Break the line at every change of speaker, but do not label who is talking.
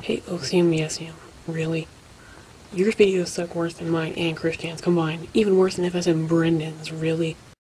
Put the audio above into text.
Hey, usiemcuserton, really? Your videos suck worse than mine and Christian's combined. Even worse than FSM Brendan's, really?